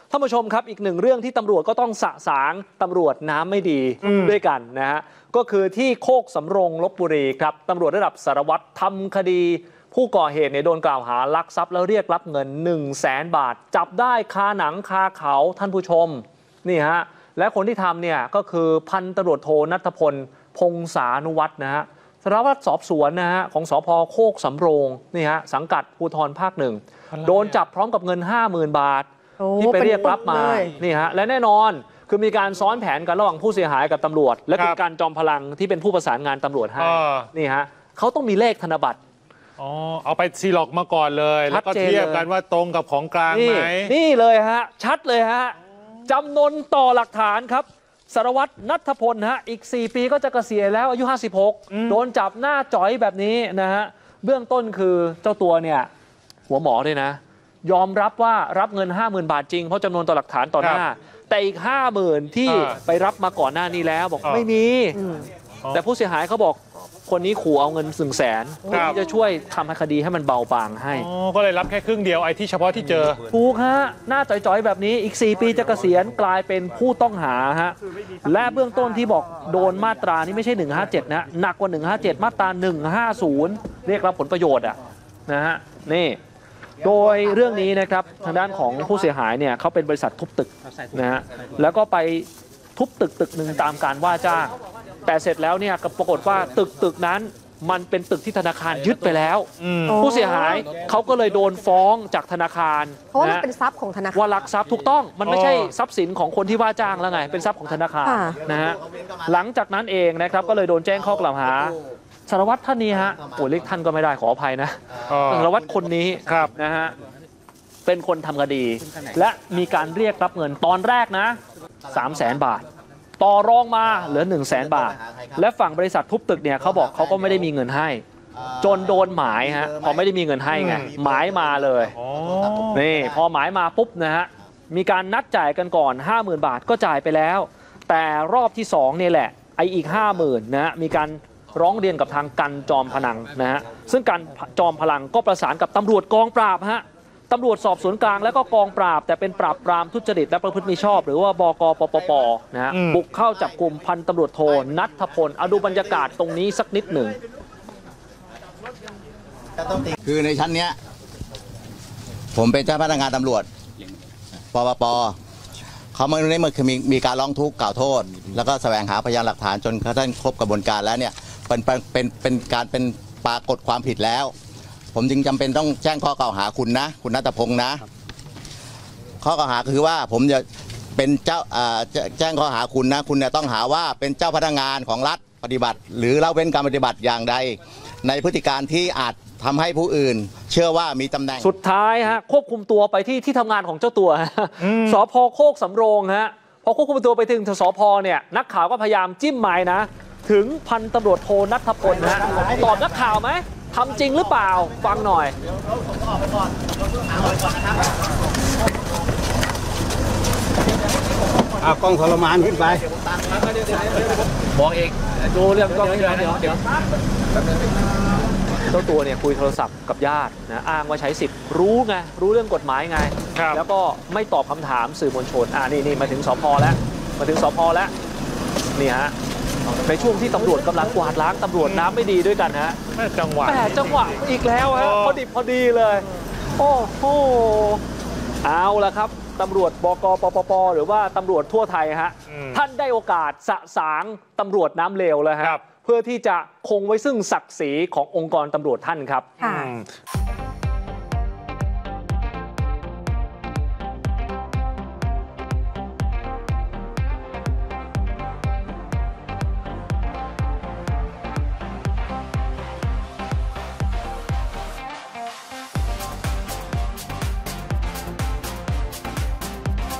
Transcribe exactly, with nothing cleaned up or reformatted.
ท่านผู้ชมครับอีกหนึ่งเรื่องที่ตำรวจก็ต้องสะสางตำรวจน้ำไม่ดีด้วยกันนะฮะก็คือที่โคกสำโรงลพบุรีครับตำรวจระดับสารวัตรทำคดีผู้ก่อเหตุเนี่ยโดนกล่าวหาลักทรัพย์แล้วเรียกรับเงิน หนึ่งแสน บาทจับได้คาหนังคาเขาท่านผู้ชมนี่ฮะและคนที่ทำเนี่ยก็คือพันตำรวจโทณัฐพลพงษานุวัฒน์นะฮะสารวัตรสอบสวนนะฮะของสภ.โคกสำโรงนี่ฮะสังกัดภูธรภาคหนึ่งโดนจับพร้อมกับเงิน ห้าหมื่น บาทที่ไปเรียกรับมานี่ฮะและแน่นอนคือมีการซ้อนแผนกันระหว่างผู้เสียหายกับตำรวจและคุณการจอมพลังที่เป็นผู้ประสานงานตำรวจให้นี่ฮะเขาต้องมีเลขธนบัตรอ๋อเอาไปซีล็อกมาก่อนเลยแล้วก็เทียบกันว่าตรงกับของกลางไหมนี่เลยฮะชัดเลยฮะจำนนต่อหลักฐานครับสารวัตรณัฐพลฮะอีกสี่ปีก็จะเกษียณแล้วอายุห้าสิบหกโดนจับหน้าจ๋อยแบบนี้นะฮะเบื้องต้นคือเจ้าตัวเนี่ยหัวหมอด้วยนะยอมรับว่ารับเงิน ห้าหมื่น บาทจริงเพราะจำนวนต่อหลักฐานต่อหน้าแต่อีก ห้าหมื่น ที่ไปรับมาก่อนหน้านี้แล้วบอกไม่มีแต่ผู้เสียหายเขาบอกคนนี้ขู่เอาเงินหนึ่งแสนที่จะช่วยทำคดีให้มันเบาบางให้ก็เลยรับแค่ครึ่งเดียวไอ้ที่เฉพาะที่เจอถูกฮะหน้าจ่อยๆแบบนี้อีกสี่ปีจะเกษียณกลายเป็นผู้ต้องหาฮะและเบื้องต้นที่บอกโดนมาตรานี้ไม่ใช่หนึ่งห้าเจ็ดนะหนักกว่าหนึ่งห้าเจ็ดมาตราหนึ่งห้าศูนย์เรียกรับผลประโยชน์อ่ะนะฮะนี่โดยเรื่องนี้นะครับทางด้านของผู้เสียหายเนี่ยเขาเป็นบริษัททุบตึกนะฮะแล้วก็ไปทุบตึกตึกหนึ่งตามการว่าจ้างแต่เสร็จแล้วเนี่ยก็ปรากฏว่าตึกตึกนั้นมันเป็นตึกที่ธนาคารยึดไปแล้วผู้เสียหายเขาก็เลยโดนฟ้องจากธนาคารเพราะว่ามันเป็นทรัพย์ของธนาคารว่าลักทรัพย์ถูกต้องมันไม่ใช่ทรัพย์สินของคนที่ว่าจ้างแล้วไงเป็นทรัพย์ของธนาคารนะฮะหลังจากนั้นเองนะครับก็เลยโดนแจ้งข้อกล่าวหาสารวัตรท่านนี้ฮะโอ้เรียกท่านก็ไม่ได้ขออภัยนะสารวัตรคนนี้นะฮะเป็นคนทำคดีและมีการเรียกรับเงินตอนแรกนะ สามแสน บาทต่อรองมาเหลือ หนึ่งแสน บาทและฝั่งบริษัททุบตึกเนี่ยเขาบอกเขาก็ไม่ได้มีเงินให้จนโดนหมายฮะพอไม่ได้มีเงินให้ไงหมายมาเลยนี่พอหมายมาปุ๊บนะฮะมีการนัดจ่ายกันก่อน ห้าหมื่น บาทก็จ่ายไปแล้วแต่รอบที่สองเนี่ยแหละไออีก ห้าหมื่น นะฮะมีการร้องเรียนกับทางกันจอมพลังนะฮะซึ่งการจอมพลังก็ประสานกับตำรวจกองปราบฮะตำรวจสอบสวนกลางและก็กองปราบแต่เป็นปราบปรามทุจริตและประพฤติมิชอบหรือว่าบก.ปปป.นะฮะบุกเข้าจับกลุ่มพันตำรวจโทณัฐพลเอาดูบรรยากาศตรงนี้สักนิดหนึ่งคือในชั้นเนี้ยผมเป็นเจ้าพนักงานตำรวจปปป.เขาเมื่อนี้มันมีมีการร้องทุกข์กล่าวโทษแล้วก็แสวงหาพยานหลักฐานจนกระทั่งครบกระบวนการแล้วเนี่ยเป็นเป็นเป็นการเป็นปรากฏความผิดแล้วผมจึงจำเป็นต้องแจ้งข้อกล่าวหาคุณนะคุณณัฐพงษ์นะข้อกล่าวหาคือว่าผมจะเป็นเจ้าแจ้งข้อหาคุณนะคุณเนี่ยต้องหาว่าเป็นเจ้าพนักงานของรัฐปฏิบัติหรือละเว้นการปฏิบัติอย่างใดในพฤติการที่อาจทำให้ผู้อื่นเชื่อว่ามีตำแหน่งสุดท้ายฮะควบคุมตัวไปที่ที่ทำงานของเจ้าตัวสภ.โคกสำโรงฮะพอควบคุมตัวไปถึงสภ.เนี่ยนักข่าวก็พยายามจิ้มไม้นะถึงพันตำรวจโทณัฐพลนะตอบนักข่าวไหมทำจริงหรือเปล่าฟังหน่อยเอากล้องทรมานขึ้นไปบอกเองดูเรื่องกล้องเดี๋ยวเดี๋ยวเดี๋ยวเจ้าตัวเนี่ยคุยโทรศัพท์กับญาตินะอ้างว่าใช้สิทธิ์รู้ไงรู้เรื่องกฎหมายไงแล้วก็ไม่ตอบคำถามสื่อมวลชนอ่านี่นี่มาถึงสภ.แล้วมาถึงสภ.แล้วนี่ฮะในช่วงที่ตำรวจกำลังกวาดล้างตำรวจน้ำไม่ดีด้วยกันฮะจังหวะแต่จังหวะอีกแล้วฮะพอดิบพอดีเลยโอ้โหเอาละครับตำรวจบก.ปปป.หรือว่าตำรวจทั่วไทยฮะท่านได้โอกาสสะสางตำรวจน้ำเลวแล้วฮะเพื่อที่จะคงไว้ซึ่งศักดิ์ศรีขององค์กรตำรวจท่านครับ